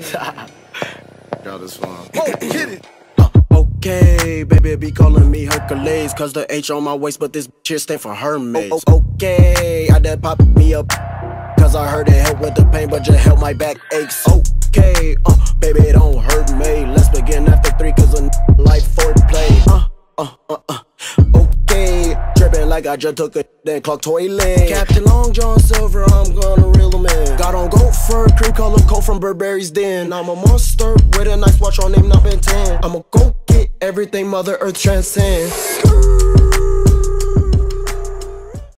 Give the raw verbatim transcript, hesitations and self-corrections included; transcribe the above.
Got this fun. Whoa, get it. Okay, baby be calling me Hercules, cause the H on my waist, but this shit stand for Hermes. Oh, oh, okay, I done pop me up, cause I heard it help with the pain, but just help my back aches. Okay, uh, baby don't hurt me. Let's begin after three, cause a like foreplay. Uh, uh, uh, uh. Okay, tripping like I just took a then clock toilet. Captain Long John Silver, I'm gonna reel him in. Got on goat fur, cream color coat from Burberry's Den. I'm a monster with a nice watch on name number ten. I'ma go get everything Mother Earth transcends.